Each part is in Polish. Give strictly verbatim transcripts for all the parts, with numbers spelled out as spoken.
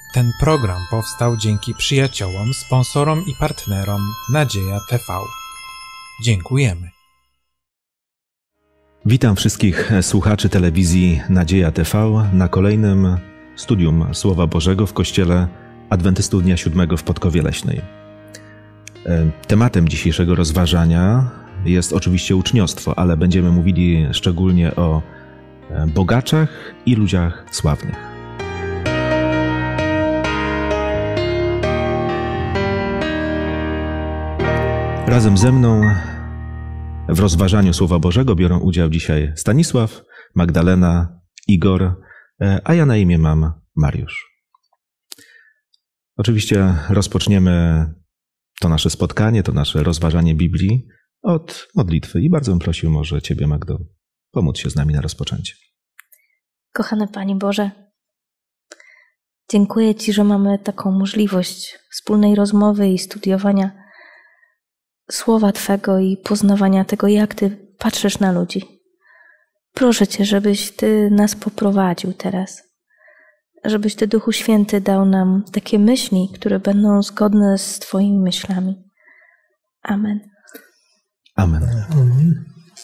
Ten program powstał dzięki przyjaciołom, sponsorom i partnerom Nadzieja T V. Dziękujemy. Witam wszystkich słuchaczy telewizji Nadzieja T V na kolejnym studium Słowa Bożego w Kościele Adwentystów Dnia Siódmego w Podkowie Leśnej. Tematem dzisiejszego rozważania jest oczywiście uczniostwo, ale będziemy mówili szczególnie o bogaczach i ludziach sławnych. Razem ze mną w rozważaniu Słowa Bożego biorą udział dzisiaj Stanisław, Magdalena, Igor, a ja na imię mam Mariusz. Oczywiście rozpoczniemy to nasze spotkanie, to nasze rozważanie Biblii od modlitwy i bardzo bym prosił może Ciebie, Magdo, pomóc się z nami na rozpoczęcie. Kochany Panie Boże, dziękuję Ci, że mamy taką możliwość wspólnej rozmowy i studiowania Słowa Twego i poznawania tego, jak Ty patrzysz na ludzi. Proszę Cię, żebyś Ty nas poprowadził teraz. Żebyś Ty, Duchu Święty, dał nam takie myśli, które będą zgodne z Twoimi myślami. Amen. Amen. Amen.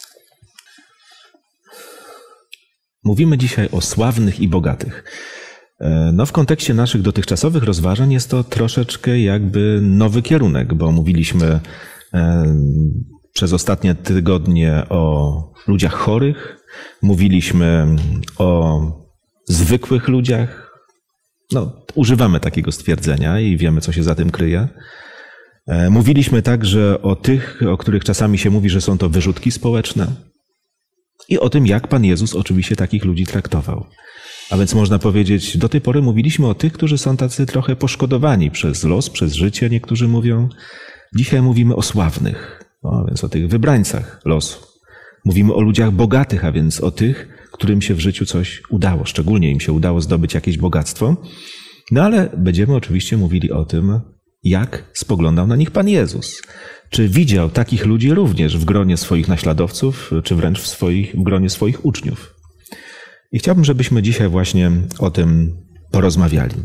Mówimy dzisiaj o sławnych i bogatych. No, w kontekście naszych dotychczasowych rozważań jest to troszeczkę jakby nowy kierunek, bo mówiliśmy przez ostatnie tygodnie o ludziach chorych, mówiliśmy o zwykłych ludziach. No, używamy takiego stwierdzenia i wiemy, co się za tym kryje. Mówiliśmy także o tych, o których czasami się mówi, że są to wyrzutki społeczne i o tym, jak Pan Jezus oczywiście takich ludzi traktował. A więc można powiedzieć, do tej pory mówiliśmy o tych, którzy są tacy trochę poszkodowani przez los, przez życie, niektórzy mówią. Dzisiaj mówimy o sławnych, a więc o tych wybrańcach losu. Mówimy o ludziach bogatych, a więc o tych, którym się w życiu coś udało, szczególnie im się udało zdobyć jakieś bogactwo. No ale będziemy oczywiście mówili o tym, jak spoglądał na nich Pan Jezus. Czy widział takich ludzi również w gronie swoich naśladowców, czy wręcz w, swoich, w gronie swoich uczniów. I chciałbym, żebyśmy dzisiaj właśnie o tym porozmawiali.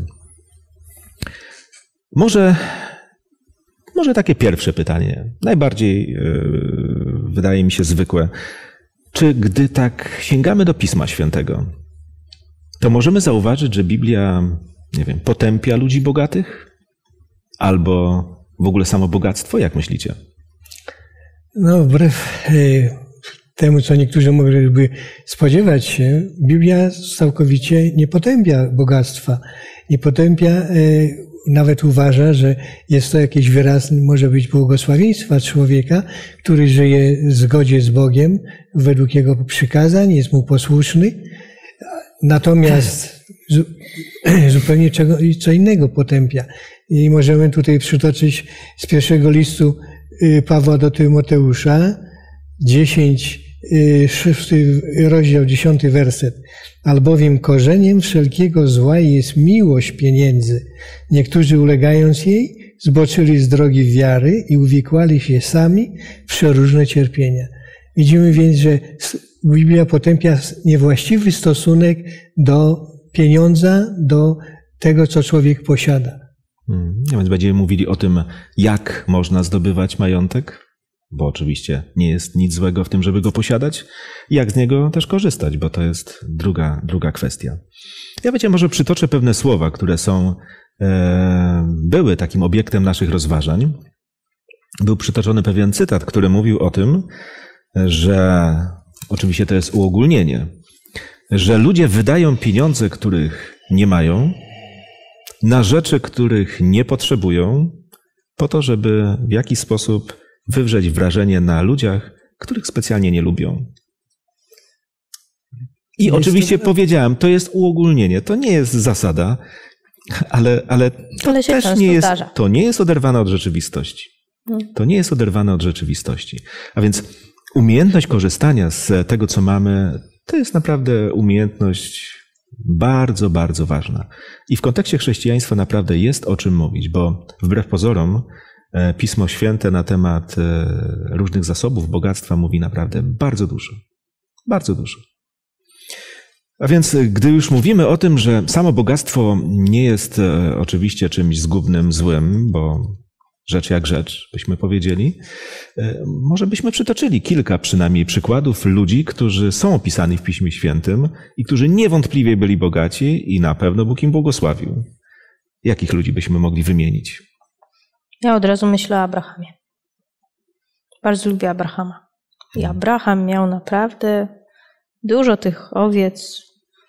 Może, może takie pierwsze pytanie, najbardziej yy, wydaje mi się zwykłe. Czy gdy tak sięgamy do Pisma Świętego, to możemy zauważyć, że Biblia, nie wiem, potępia ludzi bogatych? Albo w ogóle samo bogactwo? Jak myślicie? No, wbrew y, temu, co niektórzy mogliby spodziewać się, Biblia całkowicie nie potępia bogactwa. Nie potępia, y, nawet uważa, że jest to jakiś wyraz, może być błogosławieństwa człowieka, który żyje w zgodzie z Bogiem, według Jego przykazań, jest Mu posłuszny. Natomiast zupełnie czego, co innego potępia. I możemy tutaj przytoczyć z pierwszego listu Pawła do Tymoteusza, dziesięć, szósty rozdział, dziesiąty werset. Albowiem korzeniem wszelkiego zła jest miłość pieniędzy. Niektórzy ulegając jej, zboczyli z drogi wiary i uwikłali się sami w przeróżne cierpienia. Widzimy więc, że Biblia potępia niewłaściwy stosunek do pieniądza, do tego, co człowiek posiada. Hmm, a więc będziemy mówili o tym, jak można zdobywać majątek, bo oczywiście nie jest nic złego w tym, żeby go posiadać, i jak z niego też korzystać, bo to jest druga, druga kwestia. Ja wiecie, może przytoczę pewne słowa, które są, e, były takim obiektem naszych rozważań. Był przytoczony pewien cytat, który mówił o tym, że, oczywiście to jest uogólnienie, że ludzie wydają pieniądze, których nie mają, na rzeczy, których nie potrzebują, po to, żeby w jakiś sposób wywrzeć wrażenie na ludziach, których specjalnie nie lubią. I jest oczywiście to... powiedziałem, to jest uogólnienie, to nie jest zasada, ale, ale to ale też nie jest, to nie jest oderwane od rzeczywistości. To nie jest oderwane od rzeczywistości. A więc umiejętność korzystania z tego, co mamy, to jest naprawdę umiejętność bardzo, bardzo ważna. I w kontekście chrześcijaństwa naprawdę jest o czym mówić, bo wbrew pozorom Pismo Święte na temat różnych zasobów bogactwa mówi naprawdę bardzo dużo. Bardzo dużo. A więc gdy już mówimy o tym, że samo bogactwo nie jest e, oczywiście czymś zgubnym, złym, bo rzecz jak rzecz, byśmy powiedzieli, e, może byśmy przytoczyli kilka przynajmniej przykładów ludzi, którzy są opisani w Piśmie Świętym i którzy niewątpliwie byli bogaci i na pewno Bóg im błogosławił. Jakich ludzi byśmy mogli wymienić? Ja od razu myślę o Abrahamie. Bardzo lubię Abrahama. I Abraham miał naprawdę dużo tych owiec,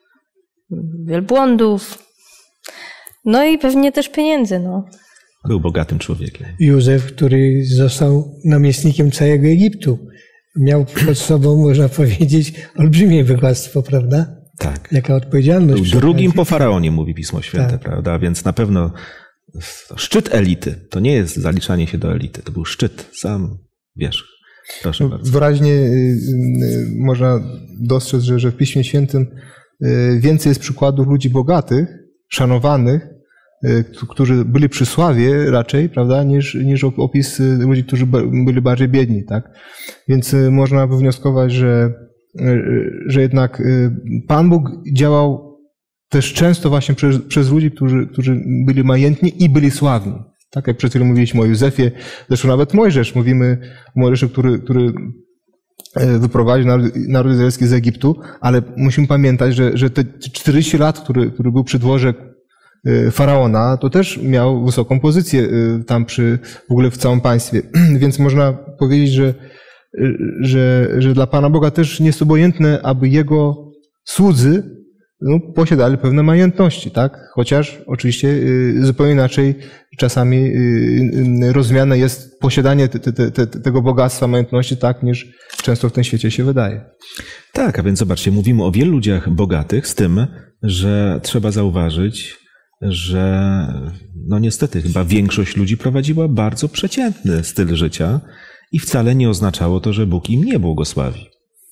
wielbłądów, no i pewnie też pieniędzy. No. Był bogatym człowiekiem. Józef, który został namiestnikiem całego Egiptu, miał pod sobą, można powiedzieć, olbrzymie bogactwo, prawda? Tak. Jaka odpowiedzialność. Był drugim po Faraonie, mówi Pismo Święte, tak. prawda? Więc na pewno szczyt elity. To nie jest zaliczanie się do elity. To był szczyt. Sam wiesz. Proszę bardzo. Wyraźnie można dostrzec, że, że w Piśmie Świętym więcej jest przykładów ludzi bogatych, szanowanych, którzy byli przy sławie raczej, prawda, niż, niż opis ludzi, którzy byli bardziej biedni, tak? Więc można wywnioskować, że, że jednak Pan Bóg działał też często właśnie przez, przez ludzi, którzy, którzy byli majętni i byli sławni. Tak jak przed chwilą mówiliśmy o Józefie, zresztą nawet Mojżesz, mówimy o Mojżeszu, który, który wyprowadził naród, naród izraelski z Egiptu, ale musimy pamiętać, że, że te czterdzieści lat, który, który był przy dworze Faraona, to też miał wysoką pozycję tam przy, w ogóle w całym państwie. Więc można powiedzieć, że, że, że dla Pana Boga też nie jest obojętne, aby Jego słudzy no, posiadali pewne majątności, tak? Chociaż oczywiście zupełnie inaczej czasami rozumiane jest posiadanie te, te, te, tego bogactwa, majątności, tak, niż często w tym świecie się wydaje. Tak, a więc zobaczcie, mówimy o wielu ludziach bogatych z tym, że trzeba zauważyć, że no niestety chyba większość ludzi prowadziła bardzo przeciętny styl życia i wcale nie oznaczało to, że Bóg im nie błogosławi.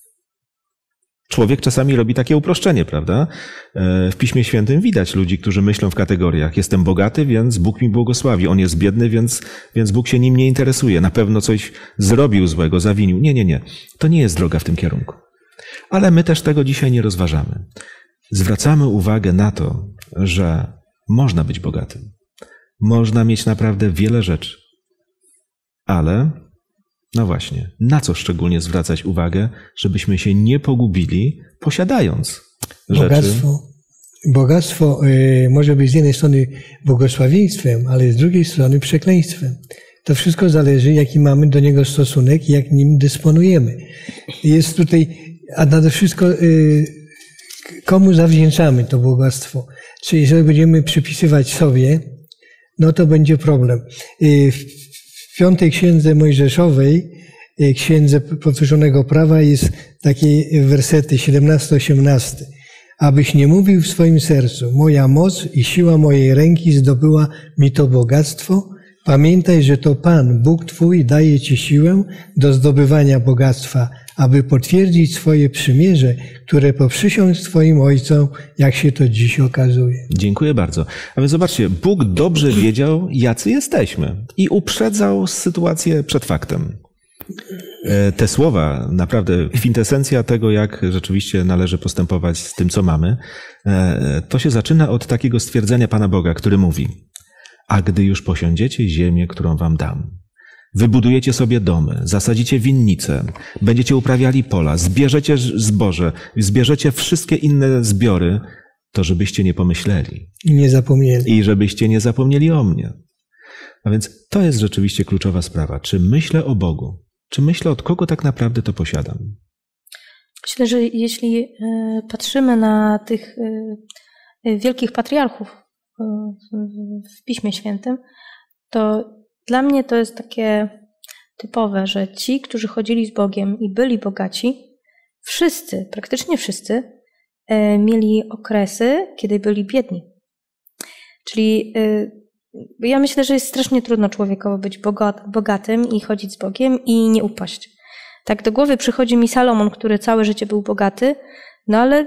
Człowiek czasami robi takie uproszczenie, prawda? W Piśmie Świętym widać ludzi, którzy myślą w kategoriach: jestem bogaty, więc Bóg mi błogosławi. On jest biedny, więc, więc Bóg się nim nie interesuje. Na pewno coś zrobił złego, zawinił. Nie, nie, nie. To nie jest droga w tym kierunku. Ale my też tego dzisiaj nie rozważamy. Zwracamy uwagę na to, że można być bogatym. Można mieć naprawdę wiele rzeczy. Ale, no właśnie, na co szczególnie zwracać uwagę, żebyśmy się nie pogubili, posiadając rzeczy? Bogactwo, bogactwo y, może być z jednej strony błogosławieństwem, ale z drugiej strony przekleństwem. To wszystko zależy, jaki mamy do niego stosunek i jak nim dysponujemy. Jest tutaj, a nade wszystko y, komu zawdzięczamy to bogactwo. Czy jeżeli będziemy przypisywać sobie, no to będzie problem. Y, w piątej księdze Mojżeszowej, y, księdze powtórzonego prawa, jest takie wersety siedemnaście osiemnaście. Abyś nie mówił w swoim sercu: moja moc i siła mojej ręki zdobyła mi to bogactwo. Pamiętaj, że to Pan, Bóg Twój, daje Ci siłę do zdobywania bogactwa, aby potwierdzić swoje przymierze, które poprzysiąc Twoim ojcom, jak się to dziś okazuje. Dziękuję bardzo. A więc zobaczcie, Bóg dobrze wiedział, jacy jesteśmy i uprzedzał sytuację przed faktem. Te słowa, naprawdę kwintesencja tego, jak rzeczywiście należy postępować z tym, co mamy, to się zaczyna od takiego stwierdzenia Pana Boga, który mówi: a gdy już posiądziecie ziemię, którą wam dam, wybudujecie sobie domy, zasadzicie winnice, będziecie uprawiali pola, zbierzecie zboże, zbierzecie wszystkie inne zbiory, to żebyście nie pomyśleli. I nie zapomnieli. I żebyście nie zapomnieli o mnie. A więc to jest rzeczywiście kluczowa sprawa. Czy myślę o Bogu? Czy myślę, od kogo tak naprawdę to posiadam? Myślę, że jeśli patrzymy na tych wielkich patriarchów w Piśmie Świętym, to dla mnie to jest takie typowe, że ci, którzy chodzili z Bogiem i byli bogaci, wszyscy, praktycznie wszyscy, mieli okresy, kiedy byli biedni. Czyli ja myślę, że jest strasznie trudno człowiekowo być bogatym i chodzić z Bogiem i nie upaść. Tak do głowy przychodzi mi Salomon, który całe życie był bogaty, no ale,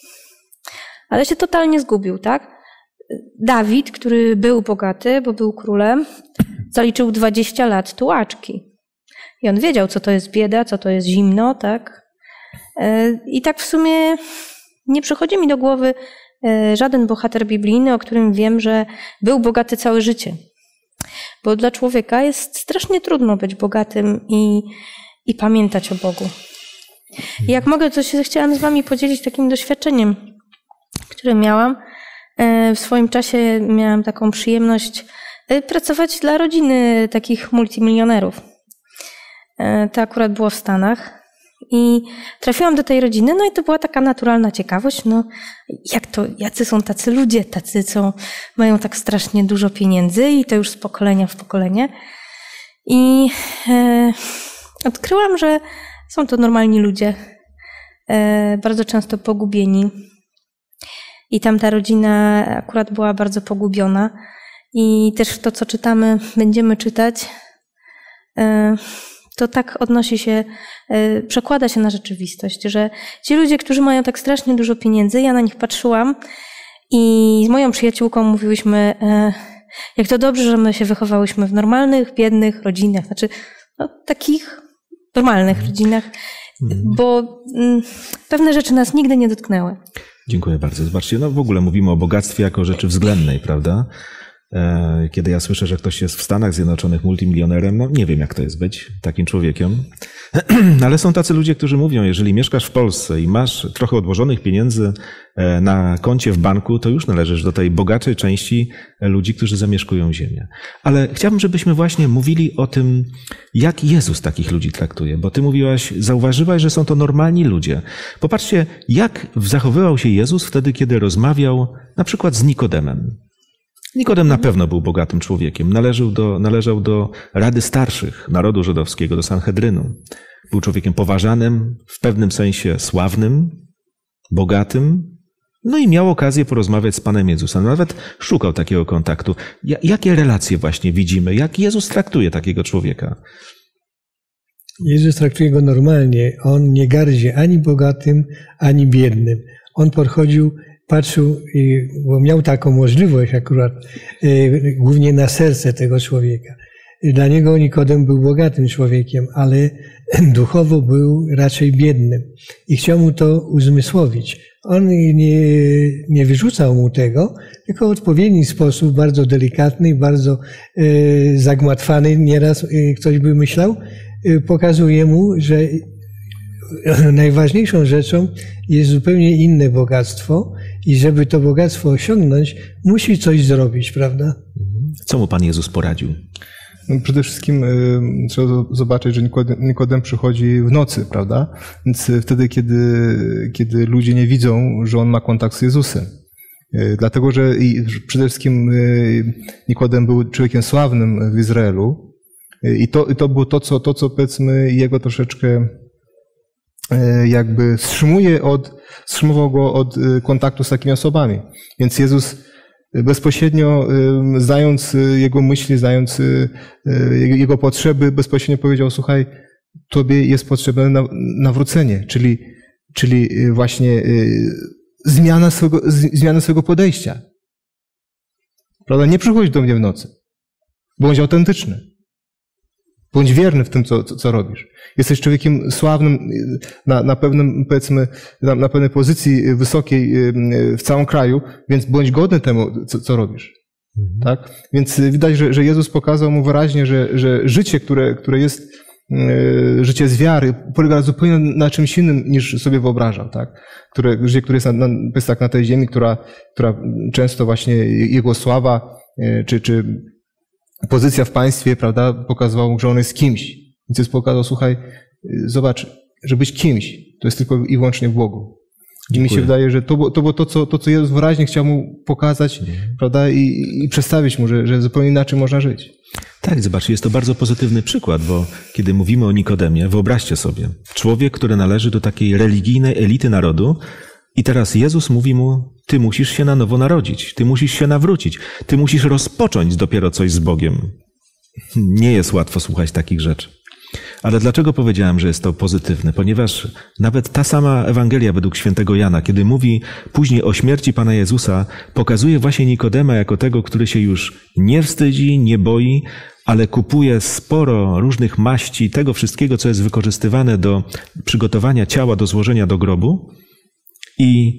ale się totalnie zgubił, tak? Dawid, który był bogaty, bo był królem, zaliczył dwadzieścia lat tułaczki. I on wiedział, co to jest bieda, co to jest zimno, tak? I tak w sumie Nie przychodzi mi do głowy żaden bohater biblijny, o którym wiem, że był bogaty całe życie. Bo dla człowieka jest strasznie trudno być bogatym i, i pamiętać o Bogu. I jak mogę, to się chciałam z wami podzielić takim doświadczeniem, które miałam. W swoim czasie miałam taką przyjemność pracować dla rodziny takich multimilionerów. To akurat było w Stanach. I trafiłam do tej rodziny, no i to była taka naturalna ciekawość, no jak to, jacy są tacy ludzie, tacy, co mają tak strasznie dużo pieniędzy i to już z pokolenia w pokolenie. I e, odkryłam, że są to normalni ludzie, e, bardzo często pogubieni. I tamta rodzina akurat była bardzo pogubiona. I też to, co czytamy, będziemy czytać, e, to tak odnosi się, przekłada się na rzeczywistość, że ci ludzie, którzy mają tak strasznie dużo pieniędzy, ja na nich patrzyłam i z moją przyjaciółką mówiłyśmy, jak to dobrze, że my się wychowałyśmy w normalnych, biednych rodzinach, znaczy no, takich normalnych rodzinach, bo pewne rzeczy nas nigdy nie dotknęły. Dziękuję bardzo. Zobaczcie, no w ogóle mówimy o bogactwie jako rzeczy względnej, prawda? Kiedy ja słyszę, że ktoś jest w Stanach Zjednoczonych multimilionerem, no nie wiem, jak to jest być takim człowiekiem. Ale są tacy ludzie, którzy mówią, jeżeli mieszkasz w Polsce i masz trochę odłożonych pieniędzy na koncie w banku, to już należysz do tej bogatszej części ludzi, którzy zamieszkują ziemię. Ale chciałbym, żebyśmy właśnie mówili o tym, jak Jezus takich ludzi traktuje. Bo ty mówiłaś, zauważyłaś, że są to normalni ludzie. Popatrzcie, jak zachowywał się Jezus wtedy, kiedy rozmawiał na przykład z Nikodemem. Nikodem na pewno był bogatym człowiekiem. Należał do, należał do Rady Starszych narodu żydowskiego, do Sanhedrynu. Był człowiekiem poważanym, w pewnym sensie sławnym, bogatym, no i miał okazję porozmawiać z Panem Jezusem. Nawet szukał takiego kontaktu. Jakie relacje właśnie widzimy? Jak Jezus traktuje takiego człowieka? Jezus traktuje go normalnie. On nie gardzi ani bogatym, ani biednym. On podchodził, patrzył, bo miał taką możliwość akurat, głównie na serce tego człowieka. Dla niego Nikodem był bogatym człowiekiem, ale duchowo był raczej biednym i chciał mu to uzmysłowić. On nie, nie wyrzucał mu tego, tylko w odpowiedni sposób, bardzo delikatny, bardzo e, zagmatwany, nieraz e, ktoś by myślał, e, pokazuje mu, że najważniejszą rzeczą jest zupełnie inne bogactwo i żeby to bogactwo osiągnąć, musi coś zrobić, prawda? Co mu Pan Jezus poradził? No przede wszystkim y, trzeba zobaczyć, że Nikodem, Nikodem przychodzi w nocy, prawda? Więc wtedy, kiedy, kiedy ludzie nie widzą, że on ma kontakt z Jezusem. Y, dlatego, że i przede wszystkim y, Nikodem był człowiekiem sławnym w Izraelu y, i, to, i to było to, co, to, co powiedzmy jego troszeczkę y, jakby wstrzymuje od, wstrzymywał go od y, kontaktu z takimi osobami. Więc Jezus bezpośrednio znając jego myśli, znając jego potrzeby, bezpośrednio powiedział, słuchaj, tobie jest potrzebne nawrócenie, czyli, czyli właśnie zmiana swego, zmiana swego podejścia. Prawda? Nie przychodź do mnie w nocy. Bądź autentyczny. Bądź wierny w tym, co, co robisz. Jesteś człowiekiem sławnym na, na pewnym, powiedzmy, na, na pewnej pozycji wysokiej w całym kraju, więc bądź godny temu, co, co robisz. Mhm. Tak? Więc widać, że, że Jezus pokazał mu wyraźnie, że, że życie, które, które jest życie z wiary, polega zupełnie na czymś innym, niż sobie wyobrażał. Tak? Które, życie, które jest, na, na, jest tak na tej ziemi, która, która często właśnie jego sława, czy, czy pozycja w państwie, prawda, pokazywała, że on jest kimś. Więc Jezus pokazał, słuchaj, zobacz, że być kimś, to jest tylko i wyłącznie w Bogu. I mi się wydaje, że to było to, było to, co, to co Jezus wyraźnie chciał mu pokazać, mhm. prawda, i, i przedstawić mu, że, że zupełnie inaczej można żyć. Tak, zobaczcie, jest to bardzo pozytywny przykład, bo kiedy mówimy o Nikodemie, wyobraźcie sobie, człowiek, który należy do takiej religijnej elity narodu, i teraz Jezus mówi mu, ty musisz się na nowo narodzić, ty musisz się nawrócić, ty musisz rozpocząć dopiero coś z Bogiem. Nie jest łatwo słuchać takich rzeczy. Ale dlaczego powiedziałem, że jest to pozytywne? Ponieważ nawet ta sama Ewangelia według świętego Jana, kiedy mówi później o śmierci Pana Jezusa, pokazuje właśnie Nikodema jako tego, który się już nie wstydzi, nie boi, ale kupuje sporo różnych maści, tego wszystkiego, co jest wykorzystywane do przygotowania ciała, do złożenia do grobu. I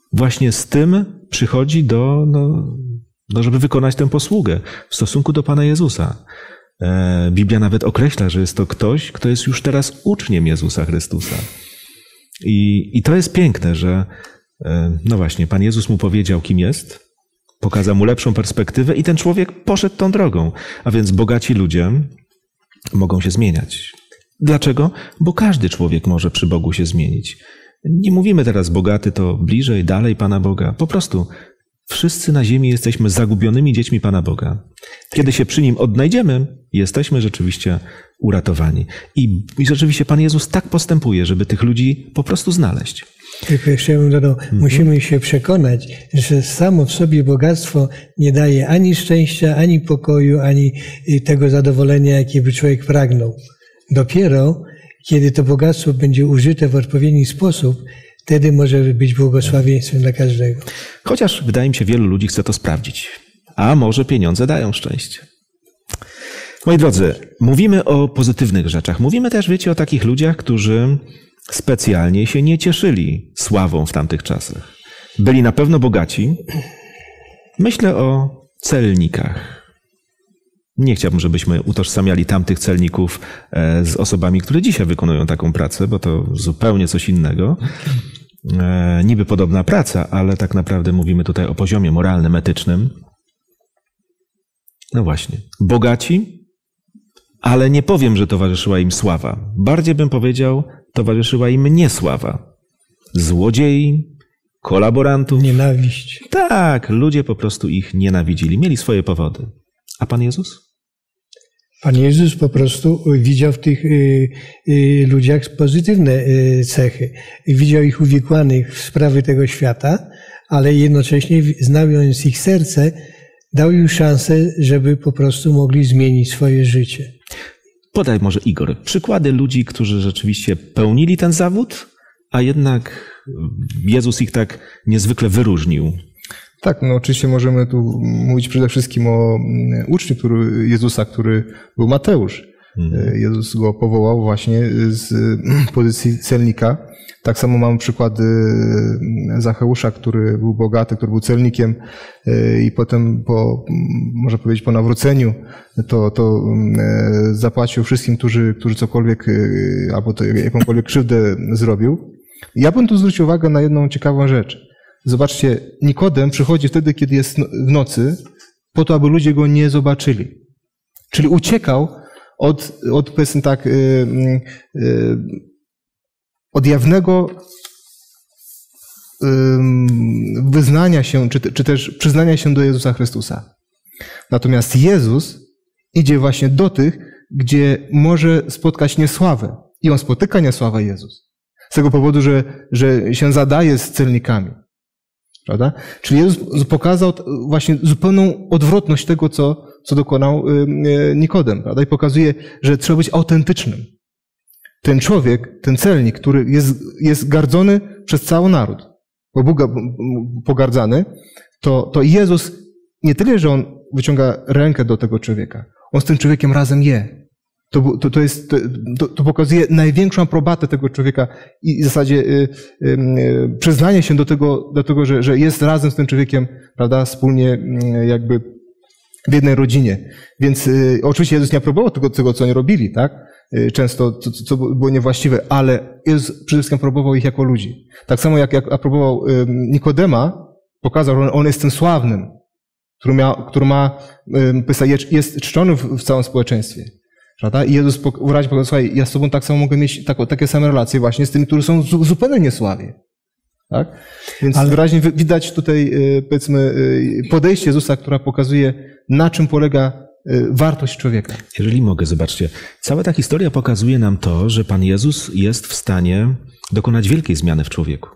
właśnie z tym przychodzi do, no, no żeby wykonać tę posługę w stosunku do Pana Jezusa. Biblia nawet określa, że jest to ktoś, kto jest już teraz uczniem Jezusa Chrystusa. I, i to jest piękne, że no właśnie, Pan Jezus mu powiedział, kim jest, pokazał mu lepszą perspektywę i ten człowiek poszedł tą drogą. A więc bogaci ludzie mogą się zmieniać. Dlaczego? Bo każdy człowiek może przy Bogu się zmienić. Nie mówimy teraz bogaty to bliżej, dalej Pana Boga. Po prostu wszyscy na ziemi jesteśmy zagubionymi dziećmi Pana Boga. Kiedy się przy Nim odnajdziemy, jesteśmy rzeczywiście uratowani. I, i rzeczywiście Pan Jezus tak postępuje, żeby tych ludzi po prostu znaleźć. Tylko jeszcze bym dodał, mhm. musimy się przekonać, że samo w sobie bogactwo nie daje ani szczęścia, ani pokoju, ani tego zadowolenia, jakie by człowiek pragnął. Dopiero kiedy to bogactwo będzie użyte w odpowiedni sposób, wtedy może być błogosławieństwem dla każdego. Chociaż wydaje mi się, wielu ludzi chce to sprawdzić. A może pieniądze dają szczęście. Moi drodzy, mówimy o pozytywnych rzeczach. Mówimy też, wiecie, o takich ludziach, którzy specjalnie się nie cieszyli sławą w tamtych czasach. Byli na pewno bogaci. Myślę o celnikach. Nie chciałbym, żebyśmy utożsamiali tamtych celników z osobami, które dzisiaj wykonują taką pracę, bo to zupełnie coś innego. Niby podobna praca, ale tak naprawdę mówimy tutaj o poziomie moralnym, etycznym. No właśnie. Bogaci, ale nie powiem, że towarzyszyła im sława. Bardziej bym powiedział, towarzyszyła im niesława. Złodziei, kolaborantów. Nienawiść. Tak, ludzie po prostu ich nienawidzili. Mieli swoje powody. A Pan Jezus? Pan Jezus po prostu widział w tych y, y, ludziach pozytywne y, cechy. Widział ich uwikłanych w sprawy tego świata, ale jednocześnie znając ich serce, dał im szansę, żeby po prostu mogli zmienić swoje życie. Podaj może, Igor, przykłady ludzi, którzy rzeczywiście pełnili ten zawód, a jednak Jezus ich tak niezwykle wyróżnił. Tak, no oczywiście możemy tu mówić przede wszystkim o uczniu który, Jezusa, który był Mateusz. Mhm. Jezus go powołał właśnie z pozycji celnika. Tak samo mamy przykłady Zacheusza, który był bogaty, który był celnikiem i potem po, można powiedzieć, po nawróceniu to, to zapłacił wszystkim, którzy, którzy cokolwiek albo to jakąkolwiek krzywdę zrobił. Ja bym tu zwrócił uwagę na jedną ciekawą rzecz. Zobaczcie, Nikodem przychodzi wtedy, kiedy jest w nocy, po to, aby ludzie go nie zobaczyli. Czyli uciekał od, od powiedzmy tak, yy, yy, od jawnego yy, wyznania się, czy, czy też przyznania się do Jezusa Chrystusa. Natomiast Jezus idzie właśnie do tych, gdzie może spotkać niesławę. I on spotyka niesławę Jezus. Z tego powodu, że, że się zadaje z celnikami. Prawda? Czyli Jezus pokazał właśnie zupełną odwrotność tego, co, co dokonał Nikodem. Prawda? I pokazuje, że trzeba być autentycznym. Ten człowiek, ten celnik, który jest, jest gardzony przez cały naród, bo Bóg pogardzany, to, to Jezus nie tyle, że on wyciąga rękę do tego człowieka, on z tym człowiekiem razem je. To, to, to, jest, to, to pokazuje największą aprobatę tego człowieka i w zasadzie y, y, y, przyznanie się do tego, do tego że, że jest razem z tym człowiekiem, prawda, wspólnie y, jakby w jednej rodzinie. Więc y, oczywiście Jezus nie aprobował tego, tego, co oni robili, tak? Y, często, co, co było niewłaściwe, ale Jezus przede wszystkim aprobował ich jako ludzi. Tak samo jak, jak aprobował y, Nikodema, pokazał, że on, on jest tym sławnym, który, miał, który ma, y, jest czczony w, w całym społeczeństwie. Prawda? I Jezus wyraźnie powiedział, słuchaj, ja z tobą tak samo mogę mieć tak, takie same relacje właśnie z tymi, którzy są zupełnie niesławi. Tak? Więc Ale... wyraźnie widać tutaj, powiedzmy, podejście Jezusa, które pokazuje, na czym polega wartość człowieka. Jeżeli mogę, zobaczcie. Cała ta historia pokazuje nam to, że Pan Jezus jest w stanie dokonać wielkiej zmiany w człowieku.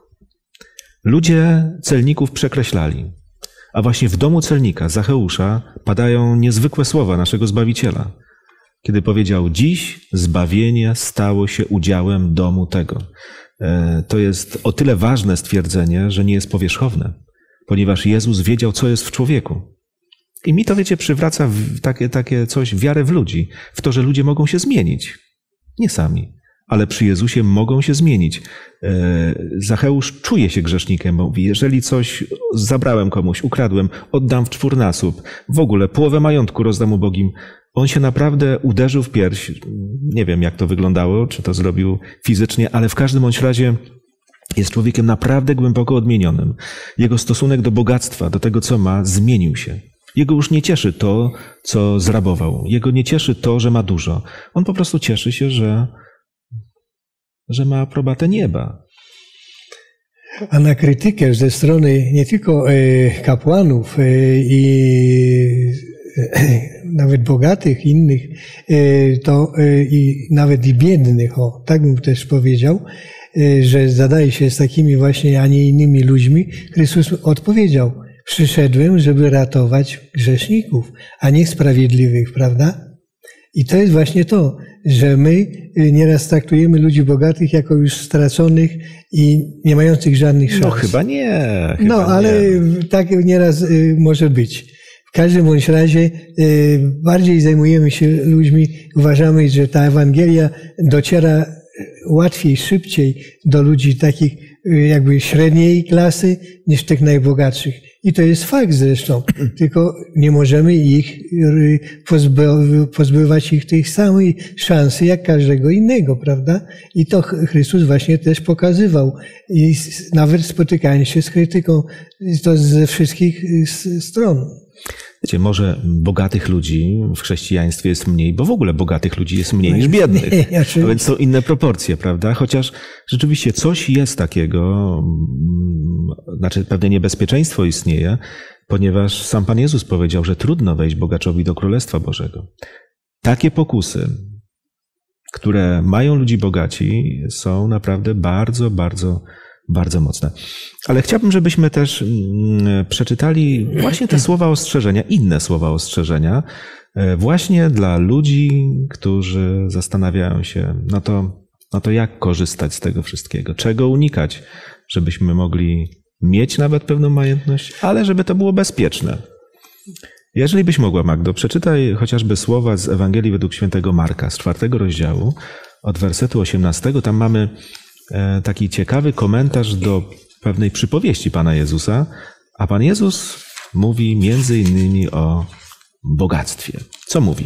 Ludzie celników przekreślali, a właśnie w domu celnika, Zacheusza, padają niezwykłe słowa naszego Zbawiciela. Kiedy powiedział, dziś zbawienie stało się udziałem domu tego. To jest o tyle ważne stwierdzenie, że nie jest powierzchowne, ponieważ Jezus wiedział, co jest w człowieku. I mi to, wiecie, przywraca w takie, takie coś, wiarę w ludzi, w to, że ludzie mogą się zmienić. Nie sami, ale przy Jezusie mogą się zmienić. Zacheusz czuje się grzesznikiem, bo mówi, jeżeli coś zabrałem komuś, ukradłem, oddam w czwórnasób, w ogóle połowę majątku rozdam ubogim. On się naprawdę uderzył w pierś. Nie wiem, jak to wyglądało, czy to zrobił fizycznie, ale w każdym bądź razie jest człowiekiem naprawdę głęboko odmienionym. Jego stosunek do bogactwa, do tego, co ma, zmienił się. Jego już nie cieszy to, co zrabował. Jego nie cieszy to, że ma dużo. On po prostu cieszy się, że, że ma aprobatę nieba. A na krytykę ze strony nie tylko kapłanów i nawet bogatych, innych, to i nawet i biednych, o, tak bym też powiedział, że zadaje się z takimi właśnie, a nie innymi ludźmi, Chrystus odpowiedział: przyszedłem, żeby ratować grzeszników, a nie sprawiedliwych, prawda? I to jest właśnie to, że my nieraz traktujemy ludzi bogatych jako już straconych i nie mających żadnych szans. No chyba nie. Chyba no, ale nie. Tak nieraz może być. W każdym bądź razie bardziej zajmujemy się ludźmi, uważamy, że ta Ewangelia dociera łatwiej, szybciej do ludzi takich jakby średniej klasy niż tych najbogatszych. I to jest fakt zresztą, tylko nie możemy ich pozbywać ich tej samej szansy jak każdego innego, prawda? I to Chrystus właśnie też pokazywał. I nawet spotykając się z krytyką, to ze wszystkich stron. Wiecie, może bogatych ludzi w chrześcijaństwie jest mniej, bo w ogóle bogatych ludzi jest mniej niż biednych. A więc są inne proporcje, prawda? Chociaż rzeczywiście coś jest takiego, znaczy pewne niebezpieczeństwo istnieje, ponieważ sam Pan Jezus powiedział, że trudno wejść bogaczowi do Królestwa Bożego. Takie pokusy, które mają ludzi bogaci, są naprawdę bardzo, bardzo Bardzo mocne. Ale chciałbym, żebyśmy też przeczytali właśnie te słowa ostrzeżenia, inne słowa ostrzeżenia, właśnie dla ludzi, którzy zastanawiają się, no to, no to jak korzystać z tego wszystkiego, czego unikać, żebyśmy mogli mieć nawet pewną majętność, ale żeby to było bezpieczne. Jeżeli byś mogła, Magdo, przeczytaj chociażby słowa z Ewangelii według świętego Marka, z czwartego rozdziału, od wersetu osiemnastego. Tam mamy taki ciekawy komentarz do pewnej przypowieści Pana Jezusa, a Pan Jezus mówi między innymi o bogactwie. Co mówi?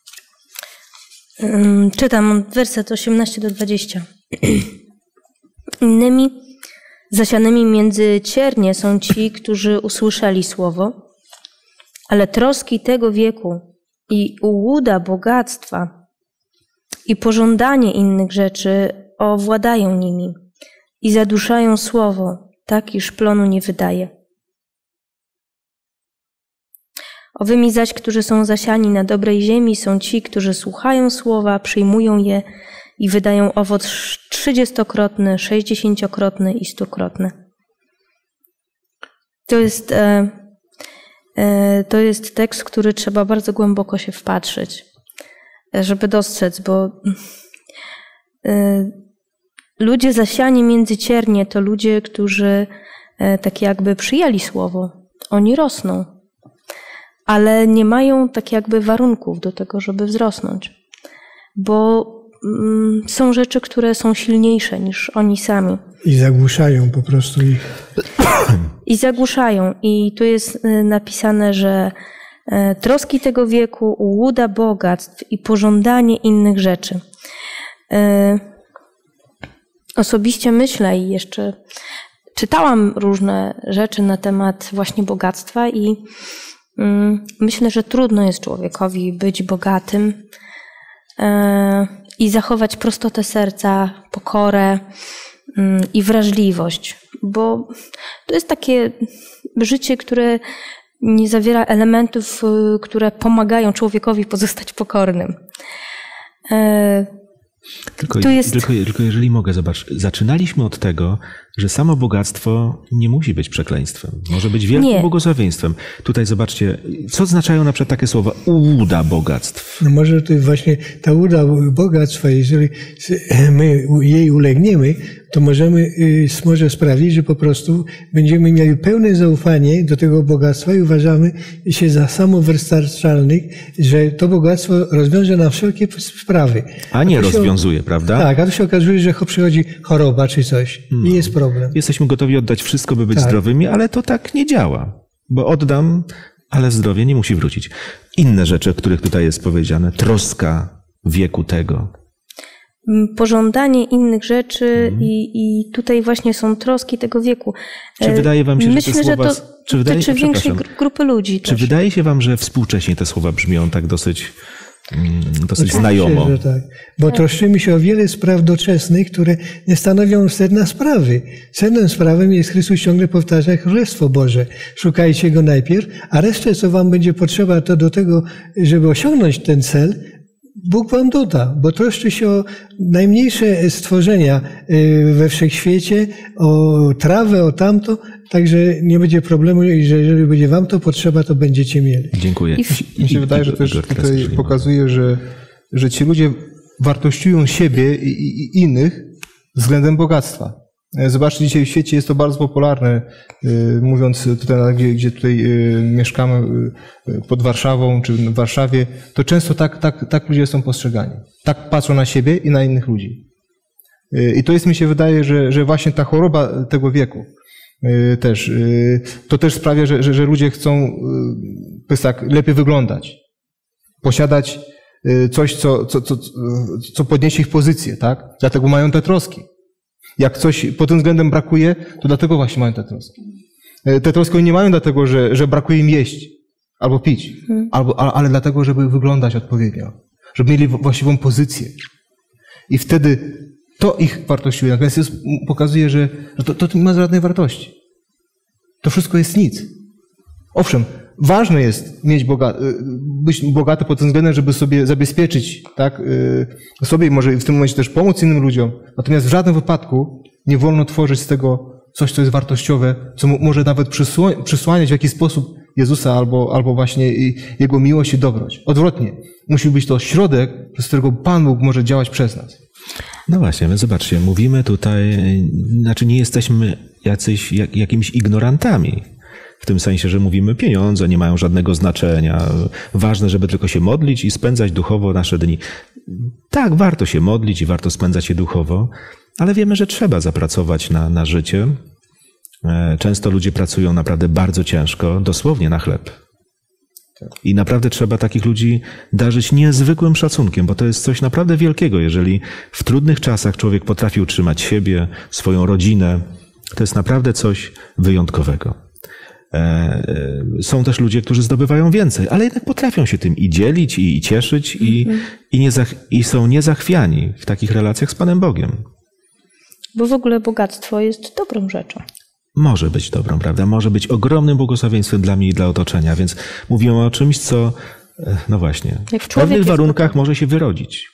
Czytam werset osiemnasty do dwudziestu. Innymi zasianymi między ciernie są ci, którzy usłyszeli słowo, ale troski tego wieku i ułuda bogactwa i pożądanie innych rzeczy owładają nimi i zaduszają słowo, tak iż plonu nie wydaje. Owymi zaś, którzy są zasiani na dobrej ziemi, są ci, którzy słuchają słowa, przyjmują je i wydają owoc trzydziestokrotny, sześćdziesięciokrotny i stukrotny. To jest, e, e, to jest tekst, który trzeba bardzo głęboko się wpatrzyć, żeby dostrzec, bo e, ludzie zasiani między ciernie to ludzie, którzy e, tak jakby przyjęli słowo. Oni rosną, ale nie mają tak jakby warunków do tego, żeby wzrosnąć, bo mm, są rzeczy, które są silniejsze niż oni sami. I zagłuszają po prostu ich. I zagłuszają. I tu jest napisane, że e, troski tego wieku, ułuda bogactw i pożądanie innych rzeczy. E, osobiście myślę i jeszcze czytałam różne rzeczy na temat właśnie bogactwa i mm, myślę, że trudno jest człowiekowi być bogatym e, i zachować prostotę serca, pokorę mm, i wrażliwość, bo to jest takie życie, które nie zawiera elementów, które pomagają człowiekowi pozostać pokornym. E, Tylko, Tu jest... tylko, tylko jeżeli mogę, zobacz, zaczynaliśmy od tego, że samo bogactwo nie musi być przekleństwem. Może być wielkim Nie. błogosławieństwem. Tutaj zobaczcie, co oznaczają na przykład takie słowa ułuda bogactw. No może to właśnie ta uda bogactwa, jeżeli my jej ulegniemy, to możemy, może sprawić, że po prostu będziemy mieli pełne zaufanie do tego bogactwa i uważamy się za samowystarczalnych, że to bogactwo rozwiąże nam wszelkie sprawy. A nie A to się- rozwiązuje, prawda? Tak, a to się okazuje, że przychodzi choroba czy coś i jest problem. Jesteśmy gotowi oddać wszystko, by być Tak. zdrowymi, ale to tak nie działa. Bo oddam, ale zdrowie nie musi wrócić. Inne rzeczy, o których tutaj jest powiedziane. Troska wieku tego. Pożądanie innych rzeczy Mhm. i, i tutaj właśnie są troski tego wieku. Czy E, wydaje wam się, że Myślę, te słowa... że to czy wydaje, dotyczy większej przepraszam, gr- grupy ludzi Czy też. wydaje się wam, że współcześnie te słowa brzmią tak dosyć, mm, dosyć Oczywiście, znajomo? że tak. Bo troszczymy się o wiele spraw doczesnych, które nie stanowią sedna sprawy. Sednem sprawem jest Chrystus ciągle powtarza Królestwo Boże. Szukajcie Go najpierw, a resztę, co wam będzie potrzeba, to do tego, żeby osiągnąć ten cel, Bóg wam doda, bo troszczy się o najmniejsze stworzenia y, we wszechświecie, o trawę, o tamto, także nie będzie problemu i że jeżeli będzie wam to potrzeba, to będziecie mieli. Dziękuję. I w- Mi się wydaje, że też Igor, teraz tutaj jeszcze pokazuje, że, że ci ludzie wartościują siebie i, i, i innych względem bogactwa. Zobaczcie, dzisiaj w świecie jest to bardzo popularne, y, mówiąc tutaj, gdzie, gdzie tutaj y, mieszkamy y, pod Warszawą czy w Warszawie, to często tak, tak, tak ludzie są postrzegani. Tak patrzą na siebie i na innych ludzi. Y, I to jest, mi się wydaje, że, że właśnie ta choroba tego wieku y, też, y, to też sprawia, że, że, że ludzie chcą y, tak, lepiej wyglądać, posiadać y, coś, co, co, co, co podniesie ich pozycję, tak? Dlatego mają te troski. Jak coś pod tym względem brakuje, to dlatego właśnie mają te troski. Te troski oni nie mają dlatego, że, że brakuje im jeść albo pić, albo, ale, ale dlatego, żeby wyglądać odpowiednio, żeby mieli właściwą pozycję. I wtedy to ich wartościuje. Natomiast jest, pokazuje, że, że to, to nie ma żadnej wartości. To wszystko jest nic. Owszem, ważne jest mieć boga, być bogaty pod tym względem, żeby sobie zabezpieczyć, tak, sobie i może w tym momencie też pomóc innym ludziom. Natomiast w żadnym wypadku nie wolno tworzyć z tego coś, co jest wartościowe, co może nawet przysłaniać w jakiś sposób Jezusa albo, albo właśnie Jego miłość i dobroć. Odwrotnie. Musi być to środek, przez którego Pan Bóg może działać przez nas. No właśnie, my zobaczcie, mówimy tutaj, znaczy nie jesteśmy jacyś, jak, jakimiś ignorantami. W tym sensie, że mówimy, pieniądze nie mają żadnego znaczenia. Ważne, żeby tylko się modlić i spędzać duchowo nasze dni. Tak, warto się modlić i warto spędzać je duchowo, ale wiemy, że trzeba zapracować na, na życie. Często ludzie pracują naprawdę bardzo ciężko, dosłownie na chleb. I naprawdę trzeba takich ludzi darzyć niezwykłym szacunkiem, bo to jest coś naprawdę wielkiego, jeżeli w trudnych czasach człowiek potrafi utrzymać siebie, swoją rodzinę. To jest naprawdę coś wyjątkowego. Są też ludzie, którzy zdobywają więcej, ale jednak potrafią się tym i dzielić, i, i cieszyć, i, mm-hmm. i, nie zach- i są niezachwiani w takich relacjach z Panem Bogiem. Bo w ogóle bogactwo jest dobrą rzeczą. Może być dobrą, prawda? Może być ogromnym błogosławieństwem dla mnie i dla otoczenia, więc mówimy o czymś, co, no właśnie, Jak w człowiek pewnych jest warunkach gotowy. może się wyrodzić.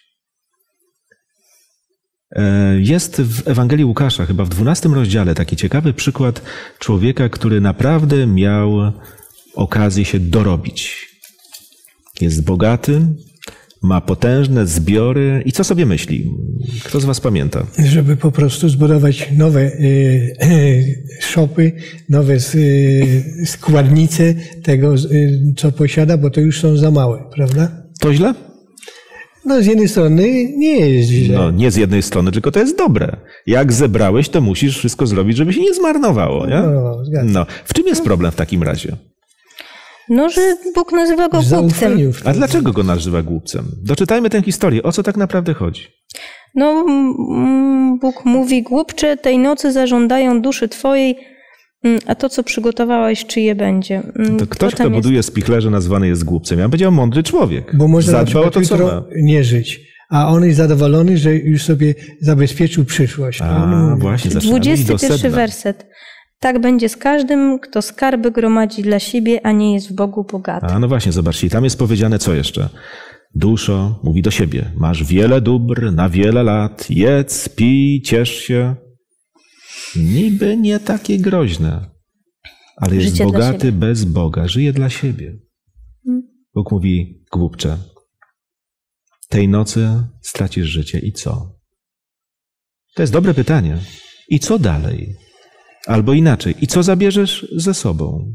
Jest w Ewangelii Łukasza, chyba w dwunastym rozdziale, taki ciekawy przykład człowieka, który naprawdę miał okazję się dorobić. Jest bogaty, ma potężne zbiory i co sobie myśli? Kto z was pamięta? Żeby po prostu zbudować nowe y, y, szopy, nowe y, składnice tego, y, co posiada, bo to już są za małe, prawda? To źle? No z jednej strony nie jest źle. No nie z jednej strony, tylko to jest dobre. Jak zebrałeś, to musisz wszystko zrobić, żeby się nie zmarnowało. Nie? No, zgadza się. No, w czym jest problem w takim razie? No, że Bóg nazywa go W głupcem. zaufaniu w A tym. dlaczego go nazywa głupcem? Doczytajmy tę historię. O co tak naprawdę chodzi? No, mm, Bóg mówi, głupcze, tej nocy zażądają duszy twojej, mm, a to, co przygotowałeś, czyje będzie. Mm, To ktoś, kto potem jest- buduje spichlerze, nazwany jest głupcem. Ja powiedział mądry człowiek. Bo może na Zadbał o przykład to, co ma. jutro nie żyć. A on jest zadowolony, że już sobie zabezpieczył przyszłość. A on A, mówi, właśnie, zaczynamy iść dwudziesty do pierwszy sedna. werset. Tak będzie z każdym, kto skarby gromadzi dla siebie, a nie jest w Bogu bogaty. A no właśnie, zobaczcie, i tam jest powiedziane co jeszcze? Duszo, mówi do siebie, masz wiele dóbr na wiele lat, jedz, pij, ciesz się. niby nie takie groźne, ale jest Życie dla bogaty siebie. bez Boga, żyje dla siebie. Bóg mówi, głupcze, tej nocy stracisz życie i co? To jest dobre pytanie. I co dalej? Albo inaczej, i co zabierzesz ze sobą?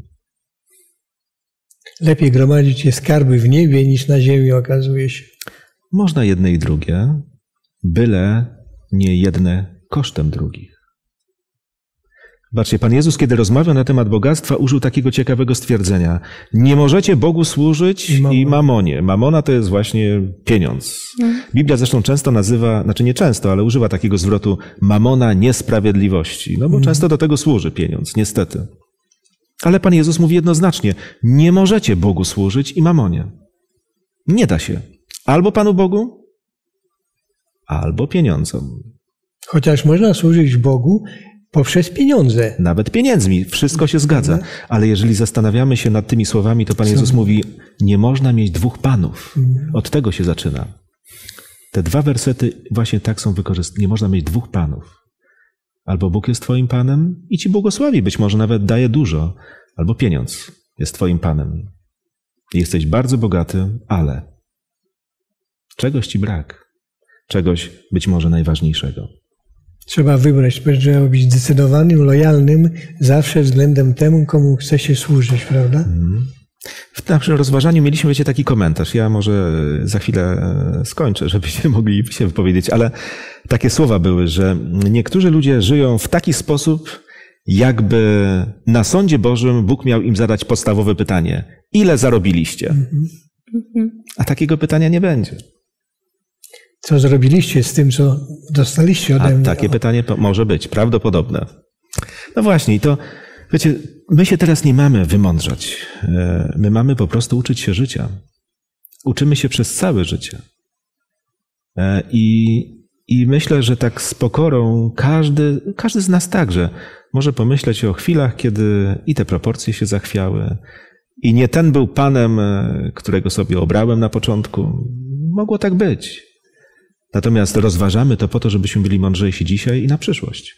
Lepiej gromadzić je skarby w niebie niż na ziemi, okazuje się. Można jedne i drugie, byle nie jedne kosztem drugich. Zobaczcie, Pan Jezus, kiedy rozmawiał na temat bogactwa, użył takiego ciekawego stwierdzenia. Nie możecie Bogu służyć I mamon. i mamonie. Mamona to jest właśnie pieniądz. Biblia zresztą często nazywa, znaczy nie często, ale używa takiego zwrotu mamona niesprawiedliwości. No bo często do tego służy pieniądz, niestety. Ale Pan Jezus mówi jednoznacznie, nie możecie Bogu służyć i mamonie. Nie da się. Albo Panu Bogu, albo pieniądzom. Chociaż można służyć Bogu poprzez pieniądze. Nawet pieniędzmi. Wszystko się zgadza. Ale jeżeli zastanawiamy się nad tymi słowami, to Pan Jezus mówi, nie można mieć dwóch panów. Od tego się zaczyna. Te dwa wersety właśnie tak są wykorzystane. Nie można mieć dwóch panów. Albo Bóg jest twoim Panem i ci błogosławi, być może nawet daje dużo. Albo pieniądz jest twoim Panem. Jesteś bardzo bogaty, ale czegoś ci brak. Czegoś być może najważniejszego. Trzeba wybrać, trzeba być zdecydowanym, lojalnym zawsze względem temu, komu chce się służyć, prawda? W naszym rozważaniu mieliśmy, wiecie, taki komentarz. Ja może za chwilę skończę, żebyście mogli się wypowiedzieć, ale takie słowa były, że niektórzy ludzie żyją w taki sposób, jakby na sądzie Bożym Bóg miał im zadać podstawowe pytanie. Ile zarobiliście? A takiego pytania nie będzie. Co zrobiliście z tym, co dostaliście ode A mnie? takie pytanie po- może być, prawdopodobne. No właśnie, i to, wiecie, my się teraz nie mamy wymądrzać. E, My mamy po prostu uczyć się życia. Uczymy się przez całe życie. E, I, i myślę, że tak z pokorą każdy, każdy z nas także może pomyśleć o chwilach, kiedy i te proporcje się zachwiały, i nie ten był Panem, e, którego sobie obrałem na początku. Mogło tak być. Natomiast rozważamy to po to, żebyśmy byli mądrzejsi dzisiaj i na przyszłość.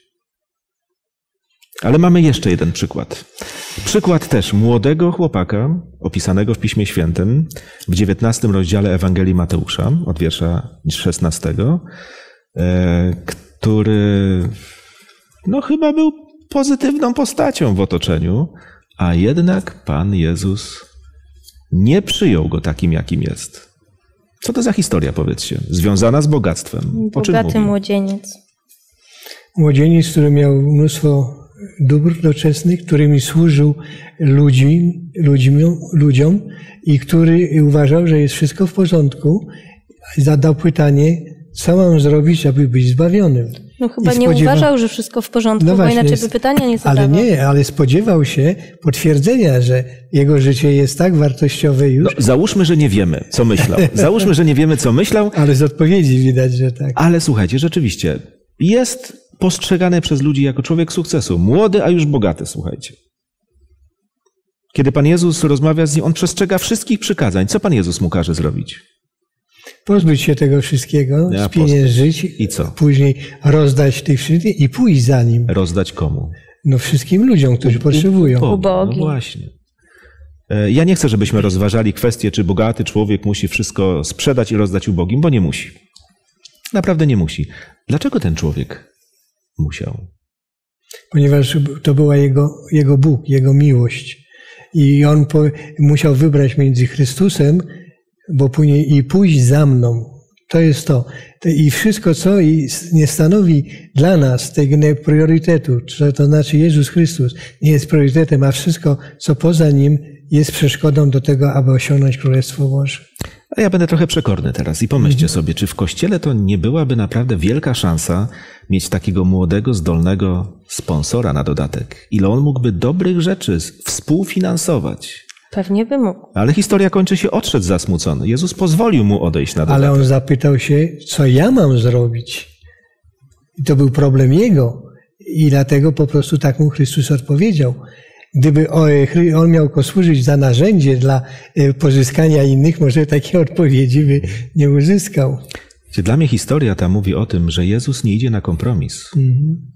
Ale mamy jeszcze jeden przykład. Przykład też młodego chłopaka, opisanego w Piśmie Świętym, w dziewiętnastym rozdziale Ewangelii Mateusza, od wiersza szesnastego, e, który no chyba był pozytywną postacią w otoczeniu, a jednak Pan Jezus nie przyjął go takim, jakim jest. Co to za historia, powiedzcie, związana z bogactwem? O czym Bogaty mówi? młodzieniec. Młodzieniec, który miał mnóstwo dóbr doczesnych, którymi służył ludzi, ludźmi, ludziom i który uważał, że jest wszystko w porządku, zadał pytanie, co mam zrobić, aby być zbawionym. No chyba I nie spodziewa- uważał, że wszystko w porządku, No bo właśnie, inaczej jest- by pytania nie zadawał. Ale nie, ale spodziewał się potwierdzenia, że jego życie jest tak wartościowe już, No, załóżmy, że nie wiemy, co myślał. Załóżmy, że nie wiemy, co myślał, ale z odpowiedzi widać, że tak. ale słuchajcie, rzeczywiście, jest postrzegany przez ludzi jako człowiek sukcesu. Młody, a już bogaty, słuchajcie. Kiedy Pan Jezus rozmawia z nim, on przestrzega wszystkich przykazań. Co Pan Jezus mu każe zrobić? Pozbyć się tego wszystkiego, Ja spieniężyć, I co? później rozdać tych wszystkich i pójść za nim. Rozdać komu? No wszystkim ludziom, którzy potrzebują. Ubogim. Ubogim. No właśnie. E, Ja nie chcę, żebyśmy rozważali kwestię, czy bogaty człowiek musi wszystko sprzedać i rozdać ubogim, bo nie musi. Naprawdę nie musi. Dlaczego ten człowiek musiał? Ponieważ to była jego, jego Bóg, jego miłość. I on po, musiał wybrać między Chrystusem, bo później i pójść za mną. To jest to. To I wszystko, co i nie stanowi dla nas tego priorytetu, czy to znaczy Jezus Chrystus nie jest priorytetem, a wszystko, co poza Nim, jest przeszkodą do tego, aby osiągnąć Królestwo Boże. A ja będę trochę przekorny teraz i pomyślcie sobie, czy w Kościele to nie byłaby naprawdę wielka szansa mieć takiego młodego, zdolnego sponsora na dodatek. Ile on mógłby dobrych rzeczy współfinansować. Pewnie by mógł. Ale historia kończy się, odszedł zasmucony. Jezus pozwolił mu odejść na dodatek. Ale on zapytał się, co ja mam zrobić? I to był problem jego. I dlatego po prostu tak mu Chrystus odpowiedział. Gdyby on miał go służyć za narzędzie dla pozyskania innych, może takiej odpowiedzi by nie uzyskał. Dla mnie historia ta mówi o tym, że Jezus nie idzie na kompromis. Mhm.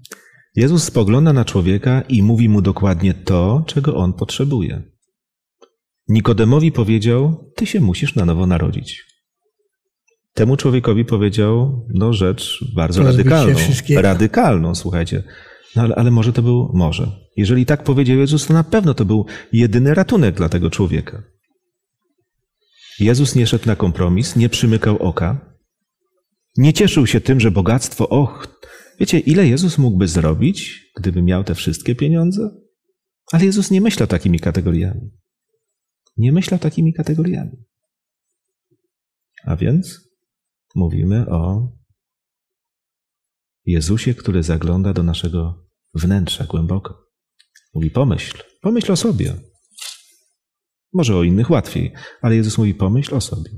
Jezus spogląda na człowieka i mówi mu dokładnie to, czego on potrzebuje. Nikodemowi powiedział, ty się musisz na nowo narodzić. Temu człowiekowi powiedział, no rzecz bardzo radykalną. Radykalną, słuchajcie. No ale, ale może to był, może. Jeżeli tak powiedział Jezus, to na pewno to był jedyny ratunek dla tego człowieka. Jezus nie szedł na kompromis, nie przymykał oka. Nie cieszył się tym, że bogactwo, och, wiecie, ile Jezus mógłby zrobić, gdyby miał te wszystkie pieniądze? Ale Jezus nie myślał takimi kategoriami. Nie myślał takimi kategoriami. A więc mówimy o Jezusie, który zagląda do naszego wnętrza głęboko. Mówi, pomyśl, pomyśl o sobie. Może o innych łatwiej, ale Jezus mówi, pomyśl o sobie.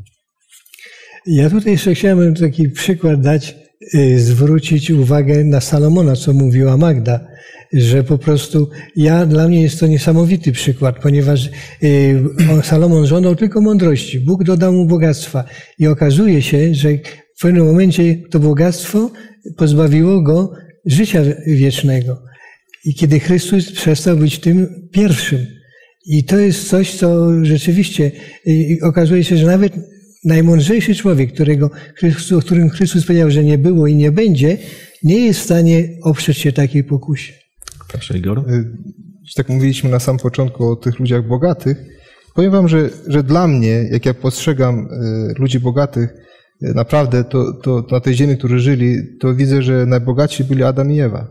Ja tutaj jeszcze chciałem taki przykład dać, zwrócić uwagę na Salomona, co mówiła Magda, że po prostu ja, dla mnie jest to niesamowity przykład, ponieważ Salomon żądał tylko mądrości, Bóg dodał mu bogactwa i okazuje się, że w pewnym momencie to bogactwo pozbawiło go życia wiecznego. I kiedy Chrystus przestał być tym pierwszym. I to jest coś, co rzeczywiście okazuje się, że nawet najmądrzejszy człowiek, którego Chrystus, o którym Chrystus powiedział, że nie było i nie będzie, nie jest w stanie oprzeć się takiej pokusie. Proszę, Igor. Tak mówiliśmy na samym początku o tych ludziach bogatych. Powiem wam, że, że dla mnie, jak ja postrzegam ludzi bogatych, naprawdę to, to na tej ziemi, którzy żyli, to widzę, że najbogatsi byli Adam i Ewa.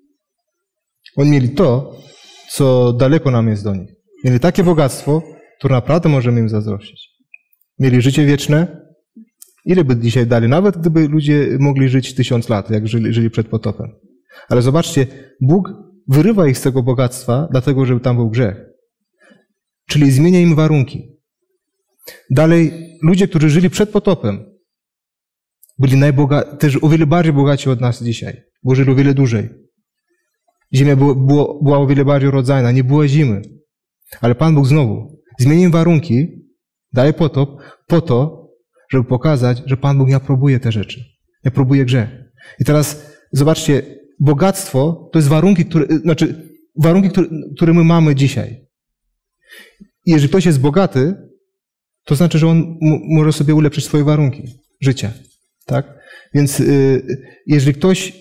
Oni mieli to, co daleko nam jest do nich. Mieli takie bogactwo, które naprawdę możemy im zazdrościć. Mieli życie wieczne. Ile by dzisiaj dali? Nawet gdyby ludzie mogli żyć tysiąc lat, jak żyli, żyli przed potopem. Ale zobaczcie, Bóg wyrywa ich z tego bogactwa, dlatego, żeby tam był grzech. Czyli zmienia im warunki. Dalej, ludzie, którzy żyli przed potopem, byli najboga- też o wiele bardziej bogaci od nas dzisiaj, bo żyli o wiele dłużej. Ziemia było, było, była o wiele bardziej rodzajna, nie było zimy. Ale Pan Bóg znowu zmienił warunki, daje potop, po to, żeby pokazać, że Pan Bóg nie aprobuje te rzeczy. Nie aprobuje grzech. I teraz zobaczcie, bogactwo to jest warunki, które, znaczy warunki, które, które my mamy dzisiaj. I jeżeli ktoś jest bogaty, to znaczy, że on m- może sobie ulepszyć swoje warunki życia. Tak? Więc yy, jeżeli ktoś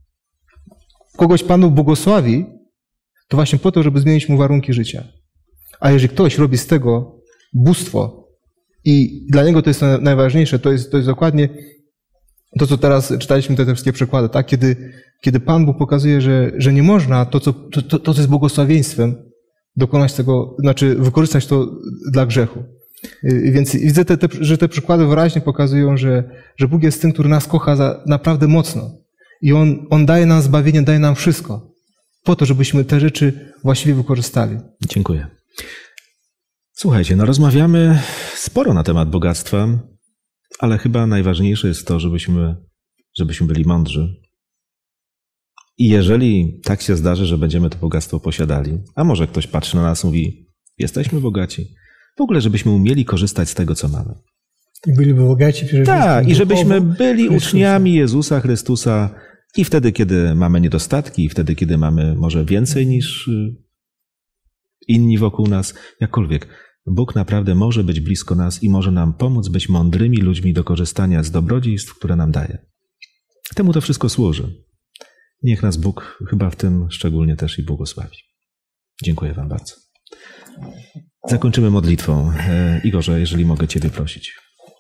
kogoś Pan Bóg błogosławi, to właśnie po to, żeby zmienić mu warunki życia. A jeżeli ktoś robi z tego bóstwo i dla niego to jest najważniejsze, to jest, to jest dokładnie to, co teraz czytaliśmy, te, te wszystkie przykłady, tak? Kiedy, kiedy Pan Bóg pokazuje, że, że nie można to co, to, to, to, co jest błogosławieństwem, dokonać tego, znaczy wykorzystać to dla grzechu. Więc widzę, te, te, że te przykłady wyraźnie pokazują, że, że Bóg jest tym, który nas kocha za, naprawdę mocno. I On, On daje nam zbawienie, daje nam wszystko. Po to, żebyśmy te rzeczy właściwie wykorzystali. Dziękuję. Słuchajcie, no rozmawiamy sporo na temat bogactwa, ale chyba najważniejsze jest to, żebyśmy, żebyśmy byli mądrzy. I jeżeli tak się zdarzy, że będziemy to bogactwo posiadali, a może ktoś patrzy na nas i mówi, jesteśmy bogaci, w ogóle żebyśmy umieli korzystać z tego, co mamy. I byliby bogaci. Tak, i żebyśmy byli Chrystusa. Uczniami Jezusa Chrystusa i wtedy, kiedy mamy niedostatki, i wtedy, kiedy mamy może więcej niż inni wokół nas, jakkolwiek. Bóg naprawdę może być blisko nas i może nam pomóc być mądrymi ludźmi do korzystania z dobrodziejstw, które nam daje. Temu to wszystko służy. Niech nas Bóg chyba w tym szczególnie też i błogosławi. Dziękuję Wam bardzo. Zakończymy modlitwą. Igorze, jeżeli mogę Ciebie prosić.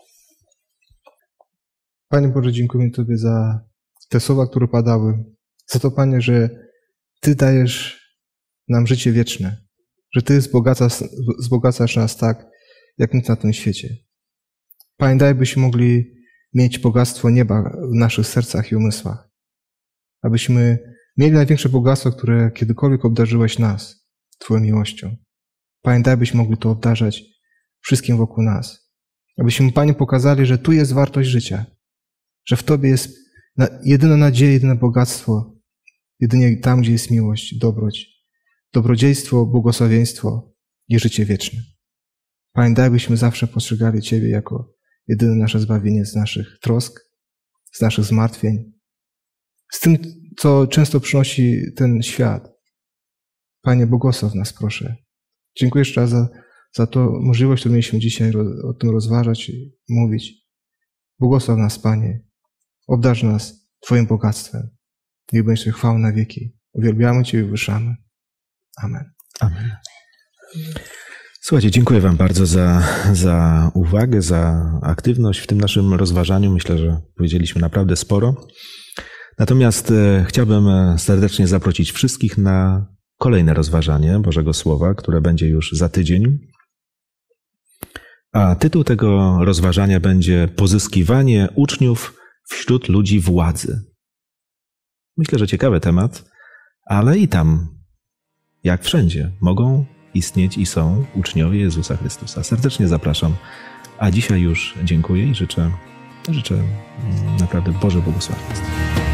Panie Boże, dziękuję Tobie za te słowa, które padały. Za to, Panie, że Ty dajesz nam życie wieczne. Że Ty wzbogacasz, wzbogacasz nas tak, jak nic na tym świecie. Panie, daj, byśmy mogli mieć bogactwo nieba w naszych sercach i umysłach. Abyśmy mieli największe bogactwo, które kiedykolwiek obdarzyłeś nas Twoją miłością. Panie, daj, byśmy mogli to obdarzać wszystkim wokół nas. Abyśmy, Panie, pokazali, że tu jest wartość życia. Że w Tobie jest jedyna nadzieja, jedyne bogactwo. Jedynie tam, gdzie jest miłość, dobroć. Dobrodziejstwo, błogosławieństwo i życie wieczne. Panie, daj, byśmy zawsze postrzegali Ciebie jako jedyne nasze zbawienie z naszych trosk, z naszych zmartwień, z tym, co często przynosi ten świat. Panie, błogosław nas, proszę. Dziękuję jeszcze raz za, za tą możliwość, którą mieliśmy dzisiaj o tym rozważać i mówić. Błogosław nas, Panie. Obdarz nas Twoim bogactwem. Niech będzie Twoja chwała na wieki. Uwielbiamy Cię i wywyższamy. Amen. Amen. Słuchajcie, dziękuję Wam bardzo za, za uwagę, za aktywność w tym naszym rozważaniu. Myślę, że powiedzieliśmy naprawdę sporo. Natomiast e, chciałbym serdecznie zaprosić wszystkich na kolejne rozważanie Bożego Słowa, które będzie już za tydzień. A tytuł tego rozważania będzie Pozyskiwanie uczniów wśród ludzi władzy. Myślę, że ciekawy temat, ale i tam, jak wszędzie, mogą istnieć i są uczniowie Jezusa Chrystusa. Serdecznie zapraszam, a dzisiaj już dziękuję i życzę, życzę naprawdę Boże błogosławieństwo.